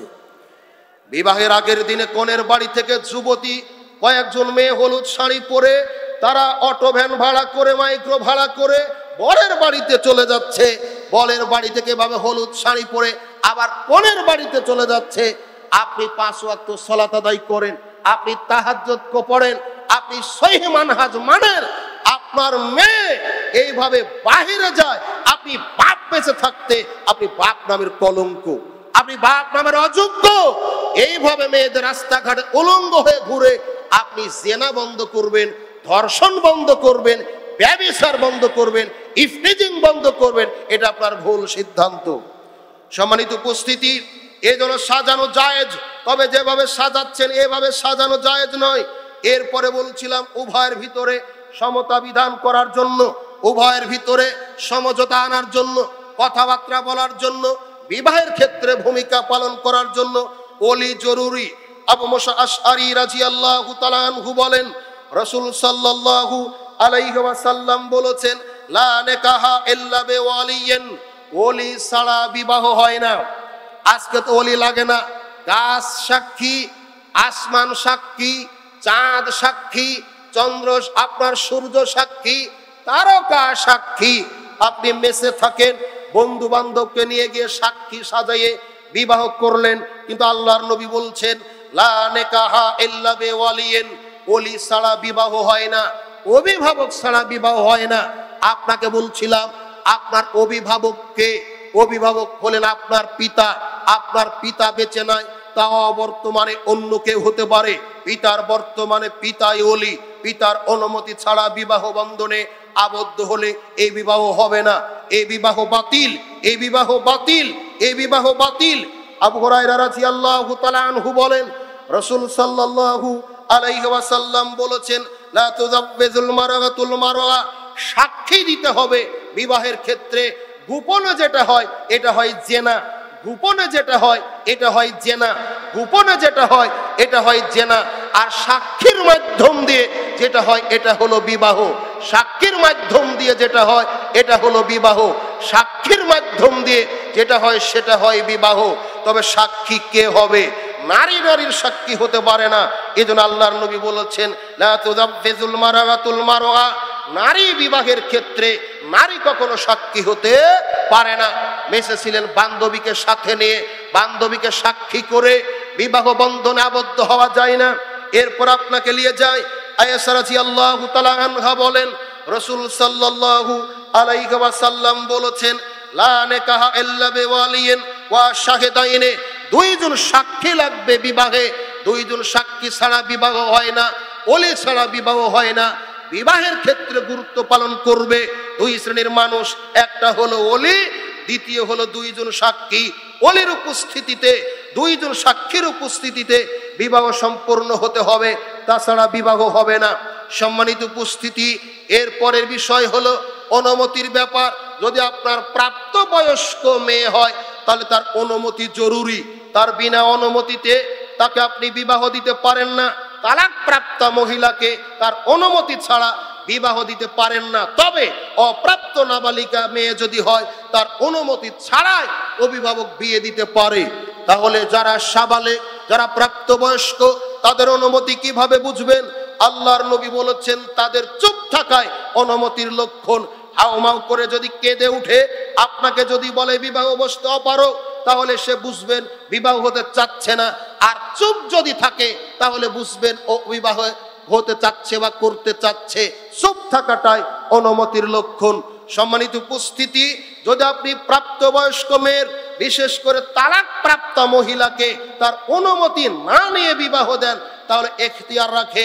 বিবাহের আগের দিনে কনের বাড়ি থেকে যুবতী কয়েকজন মেয়ে হলুদ শাড়ি পরে তারা অটো ভ্যান ভাড়া করে, মাইক্রো ভাড়া করে বরের বাড়িতে চলে যাচ্ছে। বরের বাড়ি থেকে এভাবে হলুদ শাড়ি পরে আবার কনের বাড়িতে চলে যাচ্ছে। আপনি 5 ওয়াক্ত সালাত আদায় করেন, আপনি তাহাজ্জুদ পড়েন, আপনি সহিহ মানহাজ মানেন, আপনার মেয়ে এইভাবে বাহিরে যায়, আপনি বাপ বেঁচে থাকতে আপনি বাপ নামের কলঙ্ক, আপনি বাপ নামের অযোগ্য। এইভাবে মেয়েদের রাস্তাঘাটে উলঙ্গ হয়ে ঘুরে আপনি জেনা বন্ধ করবেন, ধর্ষণ বন্ধ করবেন, ব্যভিচার বন্ধ করবেন, ইফটিজিং বন্ধ করবেন, এটা আপনার ভুল সিদ্ধান্ত। সম্মানিত উপস্থিতি, এজন্য সাজানো জায়েজ, তবে যেভাবে সাজাচ্ছেন এভাবে সাজানো জায়েজ নয়। এরপরে বলছিলাম উভয়ের ভিতরে সমতা বিধান করার জন্য, উভয়ের ভিতরে সমঝোতা আনার জন্য, কথাবার্তা বলার জন্য, বিবাহের ক্ষেত্রে ভূমিকা পালন করার জন্য ওলি জরুরি। আবু মুসা আশআরী রাদিয়াল্লাহু তাআলা আনহু বলেন, রাসূল সাল্লাল্লাহু আলাইহি ওয়াসাল্লাম বলেছেন, লা নিকাহা ইল্লা বিওয়ালিয়িন, ওলি ছাড়া বিবাহ হয় না। আজকে তো ওলি লাগে না, গাছ সাক্ষী, আসমান সাক্ষী, চাঁদ সাক্ষী, চন্দ্র আপনার সূর্য সাক্ষী, তারকা সাক্ষী। আপনি মেসে থাকেন, বন্ধু বান্ধবকে নিয়ে গিয়ে সাক্ষী সাজাইয়ে বিবাহ করলেন, কিন্তু আল্লাহর নবী বলছেন, লা নিকাহা ইল্লা বিওয়ালিয়িন, ওলি ছাড়া বিবাহ হয় না, অভিভাবক ছাড়া বিবাহ হয় না। আপনাকে বলছিলাম, আপনার অভিভাবককে, অভিভাবক হলেন আপনার পিতা। আপনার পিতা বেঁচে নাই, তাও বর্তমানে অন্য কেউ হতে পারে। পিতার বর্তমানে পিতাই ওলি। পিতার অনুমতি ছাড়া বিবাহ বন্ধনে আবদ্ধ হলে এই বিবাহ হবে না, এই বিবাহ বাতিল, এই বিবাহ বাতিল, এই বিবাহ বাতিল। আবু হুরায়রা রাদিয়াল্লাহু তাআলা আনহু বলেন, রাসূল সাল্লাল্লাহু আলাইহি ওয়াসাল্লাম বলেছেন, লা তুযাব্বিজুল মারআতুল মারআ, সাক্ষী দিতে হবে বিবাহের ক্ষেত্রে। গোপনে যেটা হয় এটা হয় জেনা, গোপনে যেটা হয় এটা হয় জেনা, গোপনে যেটা হয় এটা হয় জেনা। আর সাক্ষীর মাধ্যম দিয়ে যেটা হয় এটা হলো বিবাহ। সাক্ষীর মাধ্যম দিয়ে যেটা হয় এটা হলো বিবাহ। সাক্ষীর মাধ্যম দিয়ে যেটা হয় সেটা হয় বিবাহ। তবে সাক্ষী কে হবে? নারী নারীর সাক্ষী হতে পারে না। এজন্য আল্লাহর নবী বলেছেন, লা তুযাব্বিজুল মারআতুল মারআ, নারী বিবাহের ক্ষেত্রে নারী কখনো সাক্ষী হতে পারে না। মেসে ছিলেন, বান্ধবীকে সাথে নিয়ে বান্ধবীকে সাক্ষী করে বিবাহ বন্ধনে আবদ্ধ হওয়া যায় না। এরপর আপনাকে নিয়ে যায় আয়েশা রাদিয়াল্লাহু তাআলা আনহা বলেন, রাসূল সাল্লাল্লাহু আলাইহি ওয়াসাল্লাম বলেছেন, লা নিকাহা ইল্লা বিওয়ালিয়িন ওয়া শাহিদাইনে, দুইজন সাক্ষী লাগবে বিবাহে। দুইজন সাক্ষী ছাড়া বিবাহ হয় না, ওলি ছাড়া বিবাহ হয় না। বিবাহের ক্ষেত্রে গুরুত্ব পালন করবে দুই শ্রেণীর মানুষ, একটা হলো ওলি, দ্বিতীয় হলো দুইজন সাক্ষী। ওলির উপস্থিতিতে, দুইজন সাক্ষীর উপস্থিতিতে বিবাহ সম্পূর্ণ হতে হবে, তাছাড়া বিবাহ হবে না। সম্মানিত উপস্থিতি, এর পরের বিষয় হলো অনুমতির ব্যাপার। যদি আপনার প্রাপ্তবয়স্ক মেয়ে হয় তাহলে তার অনুমতি জরুরি। তার বিনা অনুমতিতে তাকে আপনি বিবাহ দিতে পারেন না। তালাক প্রাপ্ত মহিলাকে তার অনুমতি ছাড়া বিবাহ দিতে পারেন না। তবে অপ্রাপ্ত নাবালিকা মেয়ে যদি হয় তার অনুমতি ছাড়াই অভিভাবক বিয়ে দিতে পারে। তাহলে যারা সাবালেগ, যারা প্রাপ্তবয়স্ক, তাদের অনুমতি কিভাবে বুঝবেন? আল্লাহর নবী বলেছেন, তাদের চুপ থাকায় অনুমতির লক্ষণ। হাউমাউ করে যদি কেঁদে উঠে আপনাকে যদি বলে বিবাহ বসতে অপারো, তাহলে সে বুঝবেন বিবাহ হতে চাচ্ছে না। আর চুপ যদি থাকে তাহলে বুঝবেন ও বিবাহ হতে চাচ্ছে বা করতে চাচ্ছে। চুপ থাকাটাই অনুমতির লক্ষণ। সম্মানিত উপস্থিতি, যদি আপনি প্রাপ্তবয়স্ক মেয়ের, বিশেষ করে তালাক প্রাপ্ত মহিলাকে তার অনুমতি না নিয়ে বিবাহ দেন, তাহলে এখতিয়ার রাখে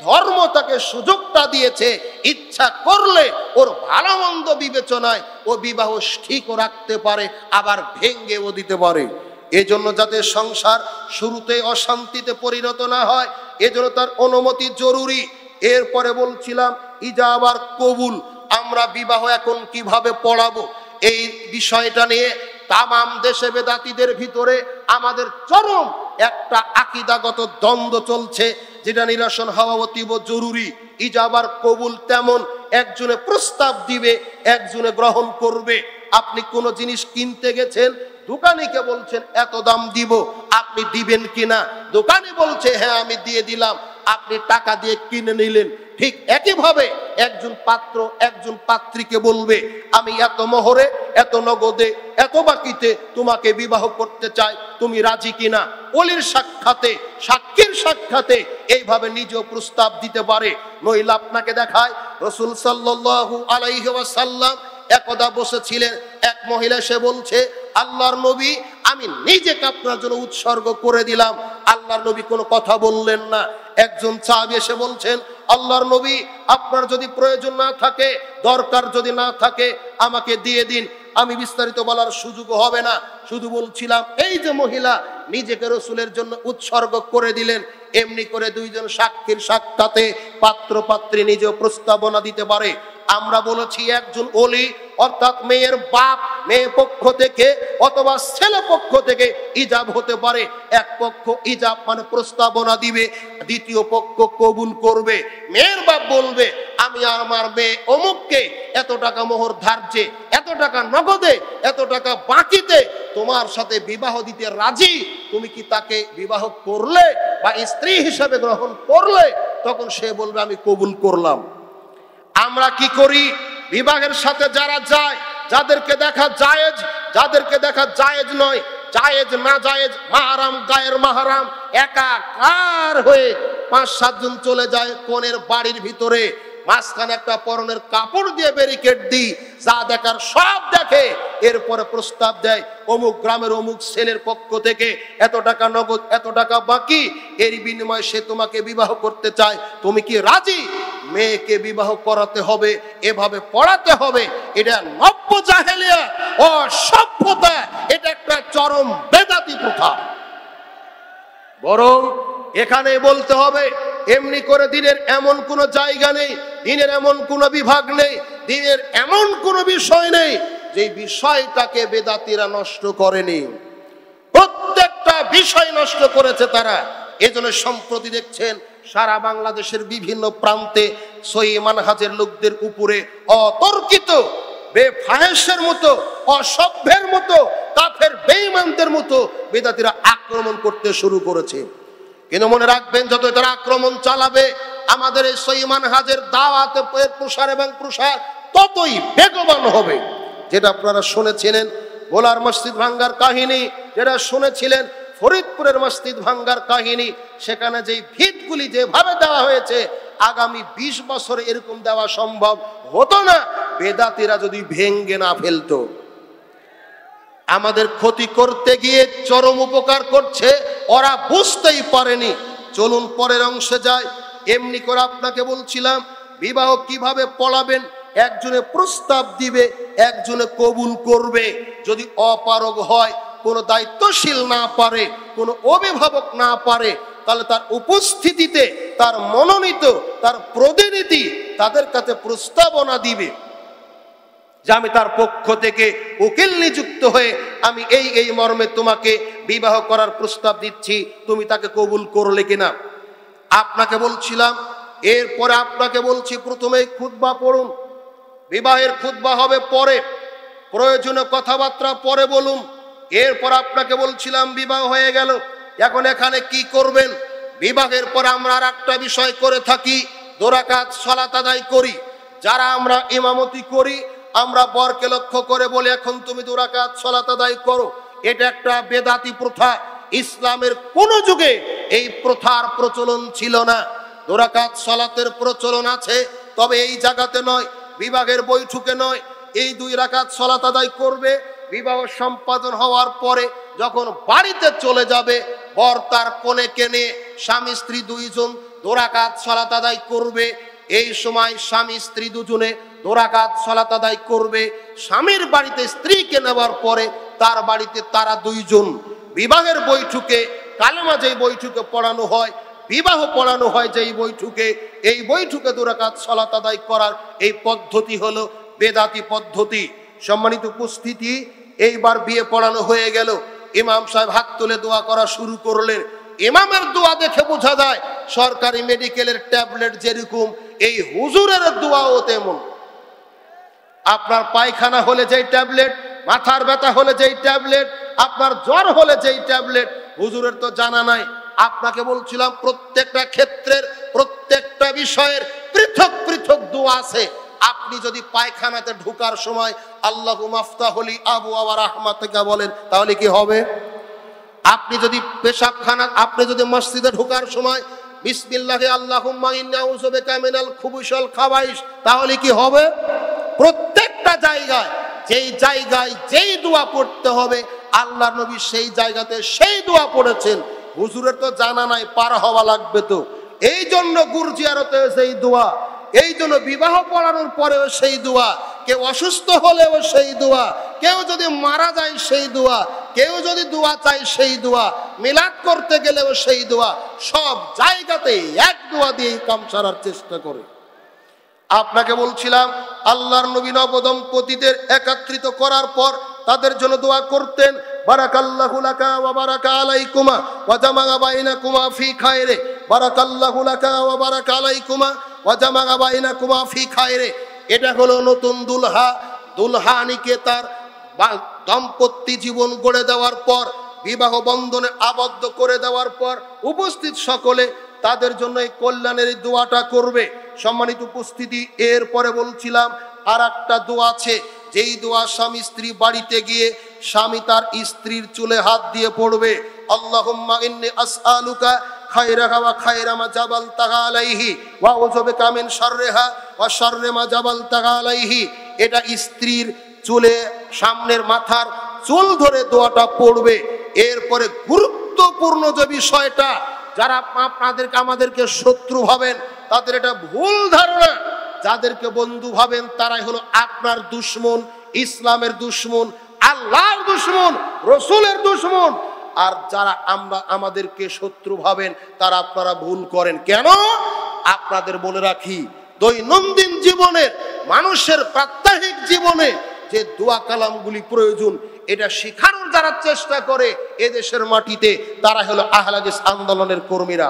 ধর্ম তাকে সুযোগটা দিয়েছে, ইচ্ছা করলে ওর ভালো মন্দ বিবেচনায় ও বিবাহ ঠিকও রাখতে পারে, আবার ভেঙ্গেও দিতে পারে। এজন্য যাতে সংসার শুরুতে অশান্তিতে পরিণত না হয়, এজন্য তার অনুমতি জরুরি। এরপরে বলছিলাম ইজাবার কবুল, আমরা বিবাহ এখন কিভাবে পড়াবো, এই বিষয়টা নিয়ে তামাম দেশে বেদাতীদের ভিতরে আমাদের চরম একটা আকীদাগত দ্বন্দ্ব চলছে, যেটা নিরসন হওয়া অতীব জরুরি। ইজাবার কবুল তেমন, একজনে প্রস্তাব দিবে, একজনে গ্রহণ করবে। আপনি কোনো জিনিস কিনতে গেছেন, দোকানিকে বলছেন এত দাম দিব, আপনি দিবেন কিনা? দোকানি বলছে হ্যাঁ আমি দিয়ে দিলাম, আপনি টাকা দিয়ে কিনে নিলেন। ঠিক একইভাবে একজন পাত্র একজন পাত্রীকে বলবে আমি এত মোহরে, এত নগদে, এত বাকিতে তোমাকে বিবাহ করতে চাই, তুমি রাজি কিনা? ওলির সাক্ষাতে, সাক্ষীর সাক্ষাতে এইভাবে নিজেও প্রস্তাব দিতে পারে। নইলে আপনাকে দেখায় রাসূল সাল্লাল্লাহু আলাইহি ওয়াসাল্লাম একদা বসেছিলেন, এক মহিলা সে বলছে আল্লাহর নবী আমি নিজেকে আপনার জন্য উৎসর্গ করে দিলাম। আল্লাহর নবী কোনো কথা বললেন না। একজন সাহাবী এসে বলছেন আল্লাহর নবী আপনার যদি প্রয়োজন না থাকে, দরকার যদি না থাকে আমাকে দিয়ে দিন, আমি বিস্তারিত বলার সুযোগ হবে না, শুধু বলছিলাম এই যে মহিলা নিজেকে রাসূলের জন্য উৎসর্গ করে দিলেন। এমনি করে দুইজন সাক্ষীর সাক্ষাতে পাত্র পাত্রী নিজেও প্রস্তাবনা দিতে পারে। আমরা বলেছি একজন ওলি অর্থাৎ মেয়ের বাপ মেয়ে পক্ষ থেকে অথবা ছেলে পক্ষ থেকে ইজাব হতে পারে। এক পক্ষ ইজাব মানে প্রস্তাবনা দিবে, দ্বিতীয় পক্ষ কবুল করবে। মেয়ের বাপ বলবে আমি আমার মেয়ে অমুককে এত টাকা মোহর ধার্যে, এত টাকা নগদে, এত টাকা বাকিতে তোমার সাথে বিবাহ দিতে রাজি, তুমি কি তাকে বিবাহ করলে বা স্ত্রী হিসেবে গ্রহণ করলে? তখন সে বলবে আমি কবুল করলাম। আমরা কি করি? বিবাহের সাথে যারা যায়, যাদেরকে দেখা জায়েজ, যাদেরকে দেখা জায়েজ নয়, জায়েজ না জায়েজ, মাহারাম গায়ের মাহারাম, একাকার হয়ে 5-7 জন চলে যায় কনের বাড়ির ভিতরে, মাঝখানে একটা পরনের কাপড় দিয়ে ব্যারিকেড দিই, যা দেখার সব দেখে। এরপরে প্রস্তাব দেয় অমুক গ্রামের অমুক ছেলের পক্ষ থেকে এত টাকা নগদ, এত টাকা বাকি, এর বিনিময়ে সে তোমাকে বিবাহ করতে চায়, তুমি কি রাজি? মেয়েকে বিবাহ করাতে হবে, এভাবে পড়াতে হবে। এটা নব্য জাহেলিয়া ও সভ্যতা, এটা একটা চরম বেদাতি প্রথা। বরং এখানে বলতে হবে এমনি করে দিনের এমন কোন জায়গা নেই, দিনের এমন কোন বিভাগ নেই, দিনের এমন কোন বিষয় নেই যে বিষয়টাকে বেদাতীরা নষ্ট করেনি। প্রত্যেকটা বিষয় নষ্ট করেছে তারা। এজন্য সম্প্রতি দেখছেন সারা বাংলাদেশের বিভিন্ন প্রান্তে সহিহ মানহাজের লোকদের উপরে অতর্কিত বেফাহেশের মতো, অসভ্যের মতো, কাফের বেঈমানদের মতো বেদাতীরা আক্রমণ করতে শুরু করেছে। কিন্তু মনে রাখবেন যত তারা আক্রমণ চালাবে, আমাদের এই সহিহ মানহাজের দাওয়াতে প্রসার এবং প্রসার ততই বেগবান হবে। যেটা আপনারা শুনেছিলেন ভোলার মসজিদ ভাঙ্গার কাহিনী, যেটা শুনেছিলেন ফরিদপুরের মসজিদ ভাঙ্গার কাহিনী, সেখানে যেই ভিতগুলি যেভাবে দেওয়া হয়েছে আগামী 20 বছরে এরকম দেওয়া সম্ভব হতো না বেদাতীরা যদি ভেঙ্গে না ফেলতো। আমাদের ক্ষতি করতে গিয়ে চরম উপকার করছে, ওরা বুঝতেই পারেনি। চলুন পরের অংশে যায়। এমনি করে আপনাকে বলছিলাম বিবাহ কিভাবে পড়াবেন, একজনে প্রস্তাব দিবে, একজনে কবুল করবে। যদি অপারগ হয়, কোনো দায়িত্বশীল না পারে, কোনো অভিভাবক না পারে, তাহলে তার উপস্থিতিতে তার মনোনীত তার প্রতিনিধি তাদের কাছে প্রস্তাবনা দিবে যে আমি তার পক্ষ থেকে উকিল নিযুক্ত হয়ে আমি এই এই মর্মে তোমাকে বিবাহ করার প্রস্তাব দিচ্ছি, তুমি তাকে কবুল করলে কিনা। আপনাকে বলছিলাম, এরপরে আপনাকে বলছি প্রথমেই খুতবা পড়ুন। বিবাহের খুতবা হবে পরে, প্রয়োজনীয় কথাবার্তা পরে বলুন। এরপর আপনাকে বলছিলাম বিবাহ হয়ে গেল, এখন এখানে কি করবেন? বিবাহের পর আমরা আর একটা বিষয় করে থাকি, 2 রাকাত সালাত আদায় করি। যারা আমরা ইমামতি করি, আমরা বরকে লক্ষ্য করে বলি এখন তুমি 2 রাকাত সালাত আদায় করো। এটা একটা বেদাতি প্রথা। ইসলামের কোন যুগে এই প্রথার প্রচলন ছিল না। 2 রাকাত সালাতের প্রচলন আছে, তবে এই জায়গাতে নয়, বিবাহের বৈঠকে নয়। এই 2 রাকাত সালাত আদায় করবে, বিবাহ সম্পাদন হওয়ার পরে যখন বাড়িতে চলে যাবে, বর তার কনেকে নিয়ে, স্বামী স্ত্রী 2 জন 2 রাকাত সালাত আদায় করবে। এই সময় স্বামী স্ত্রী দুজনে 2 রাকাত সালাত আদায় করবে। স্বামীর বাড়িতে স্ত্রীকে নেওয়ার পরে তার বাড়িতে তারা দুইজন বিবাহের বৈঠকে, কালেমা যেই বৈঠকে পড়ানো হয়, বিবাহ পড়ানো হয় যেই বৈঠকে, এই বৈঠকে 2 রাকাত সালাত আদায় করার এই পদ্ধতি হলো বেদাতি পদ্ধতি। সম্মানিত উপস্থিতি, এইবার বিয়ে পড়ানো হয়ে গেল। ইমাম সাহেব হাত তুলে দোয়া করা শুরু করলেন। ইমামের দোয়া দেখে বোঝা যায় সরকারি মেডিকেলের ট্যাবলেট যেরকম, এই হুজুরের দোয়াও তেমন। আপনার পায়খানা হলে যেই ট্যাবলেট, মাথার ব্যথা হলে যেই ট্যাবলেট, আপনার জ্বর হলে যেই ট্যাবলেট, হুজুরের তো জানা নাই। আপনাকে বলছিলাম প্রত্যেকটা ক্ষেত্রের, প্রত্যেকটা বিষয়ের পৃথক পৃথক দোয়া আছে। আপনি যদি পায়খানাতে ঢোকার সময় আল্লাহুম্মা আফতাহলি আবওয়াবা রাহমাতিকা বলেন, তাহলে কি হবে? আপনি যদি পেশাবখানা, আপনি যদি মসজিদে ঢোকার সময় বিসমিল্লাহি আল্লাহুম্মা ইন্নী আউযু বিকা মিনাল খুবুসি ওয়াল খাবাইস, তাহলে কি হবে? প্রত্যেকটা জায়গায় যেই জায়গায় যেই দোয়া পড়তে হবে, আল্লাহর নবী সেই জায়গাতে সেই দোয়া পড়েছেন। হুজুরের তো জানা নাই, পার হওয়া লাগবে তো। এই জন্য গুরজিয়ারতে সেই দোয়া, এই জন্য বিবাহ পড়ানোর পরেও সেই দোয়া, কেউ অসুস্থ হলেও সেই দোয়া, কেউ যদি মারা যায় সেই দোয়া, কেউ যদি দোয়া চায় সেই দোয়া, মিলাদ করতে গেলেও সেই দোয়া। সব জায়গাতে এক দোয়া দিয়েই কাম সারার চেষ্টা করে। আপনাকে বলছিলাম আল্লাহর নবী নবদম্পতিদের একত্রিত করার পর তাদের জন্য দোয়া করতেন, বারাকাল্লাহু লাকা ওয়া বারাকা আলাইকুমা ওয়া জামাআ বাইনাকুমা ফি খায়রে, বারাকাল্লাহু লাকা ওয়া বারাকা আলাইকুমা ওয়া জামাআ বাইনাকুমা ফি খায়রে। এটা হলো নতুন দুলহা, দুলহানিকে তার দাম্পত্য জীবন গড়ে দেওয়ার পর, বিবাহ বন্ধনে আবদ্ধ করে দেওয়ার পর উপস্থিত সকলে তাদের জন্য এই কল্যাণের দোয়াটা করবে। সম্মানিত উপস্থিতি, এরপরে বলছিলাম আর একটা দোয়া আছে, যেই দোয়া স্বামী স্ত্রী বাড়িতে গিয়ে স্বামী তার স্ত্রীর চুলে হাত দিয়ে পড়বে, আল্লাহুম্মা ইন্নী আসআলুকা খায়রাহা ওয়া খায়রা মা জাবালতাহা আলাইহি ওয়া আউযু বিকা মিন শাররিহা ওয়া শাররি মা জাবালতাহা আলাইহি। এটা স্ত্রীর চুলে, সামনের মাথার চুল ধরে দোয়াটা পড়বে। এরপরে গুরুত্বপূর্ণ যে বিষয়টা, যারা আপনাদেরকে আমাদেরকে শত্রু ভাবেন তাদের এটা ভুল ধারণা, যাদেরকে বন্ধু ভাবেন তারাই হলো আপনার দুশমন, ইসলামের দুশমন, আল্লাহর দুশমন, রসুলের দুশমন। আর যারা আমাদেরকে শত্রু ভাবেন তারা আপনারা ভুল করেন। কেন? আপনাদের বলে রাখি, দৈনন্দিন জীবনের, মানুষের প্রাত্যহিক জীবনে যে দোয়া কালামগুলি প্রয়োজন, এটা শেখানোর যারা চেষ্টা করে এদেশের মাটিতে, তারা হলো আহলে হাদিস আন্দোলনের কর্মীরা।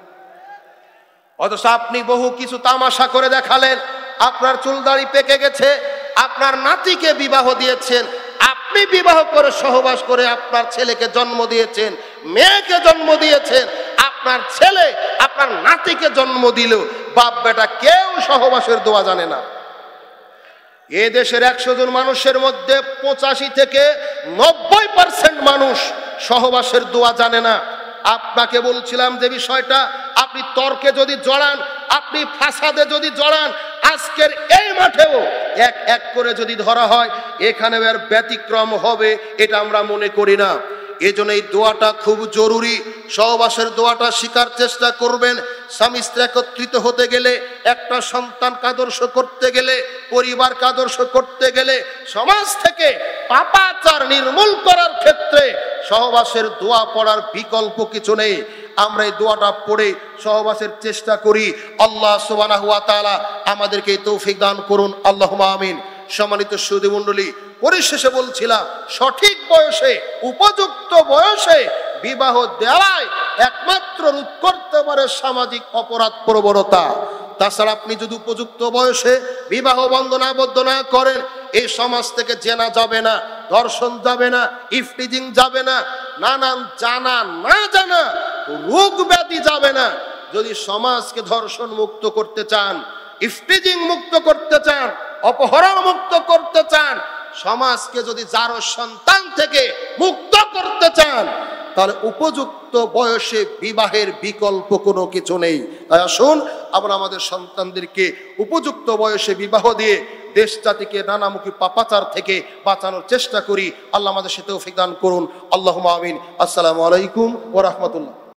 অথচ আপনি বহু কিছু তামাশা করে দেখালেন, আপনার চুল দাড়ি পেকে গেছে, আপনার নাতিকে বিবাহ দিয়েছেন, আপনি বিবাহ করে সহবাস করে আপনার ছেলেকে জন্ম দিয়েছেন, মেয়েকে জন্ম দিয়েছেন, আপনার ছেলে আপনার নাতিকে জন্ম দিল, বাপ বেটা কেউ সহবাসের দোয়া জানে না। এ দেশের 100 জন মানুষের মধ্যে 85 থেকে 90% মানুষ সহবাসের দোয়া জানে না। আপনাকে বলছিলাম যে বিষয়টা, আপনি তর্কে যদি জড়ান, আপনি ফাসাদে যদি জড়ান, আজকের এই মাঠেও এক এক করে যদি ধরা হয়, এখানেও এর ব্যতিক্রম হবে, এটা আমরা মনে করি না। এজন্য এই দোয়াটা খুব জরুরি। সহবাসের দোয়াটা শিকার চেষ্টা করবেন। স্বামী স্ত্রী একত্রিত হতে গেলে, একটা সন্তানকে আদর্শ করতে গেলে, পরিবারকে আদর্শ করতে গেলে, সমাজ থেকে পাপাচার নির্মূল করার ক্ষেত্রে সহবাসের দোয়া পড়ার বিকল্প কিছু নেই। আমরা এই দোয়াটা পড়ে সহবাসের চেষ্টা করি। আল্লাহ সুবহানাহু ওয়া তাআলা আমাদেরকে তৌফিক দান করুন, আল্লাহুম্মা আমিন। সম্মানিত সুধী মণ্ডলী, পরিশেষে বলছিলাম, সঠিক বয়সে, উপযুক্ত বয়সে বিবাহ দেওয়াই একমাত্র রোধ করতে পারে সামাজিক অপরাধ প্রবণতা। তাছাড়া আপনি যদি উপযুক্ত বয়সে বিবাহ বন্ধনে আবদ্ধ না করেন, এই সমাজ থেকে জেনা যাবে না, ধর্ষণ যাবে না, ইফটিজিং যাবে না, নানান জানা না জানা রোগ ব্যাধি যাবে না। যদি সমাজকে ধর্ষণ মুক্ত করতে চান, ইফটিজিং মুক্ত করতে চান, অপহরণ মুক্ত করতে চান, সমাজকে যদি যার সন্তান থেকে মুক্ত করতে চান, তাহলে উপযুক্ত বয়সে বিবাহের বিকল্প কোনো কিছু নেই। তাই আসুন আমরা আমাদের সন্তানদেরকে উপযুক্ত বয়সে বিবাহ দিয়ে দেশ জাতিকে নানামুখী পাপাচার থেকে বাঁচানোর চেষ্টা করি। আল্লাহ আমাদের সাথে তৌফিক দান করুন, আল্লাহুম্মা আমিন। আসসালামু আলাইকুম ওয়া রাহমাতুল্লাহ।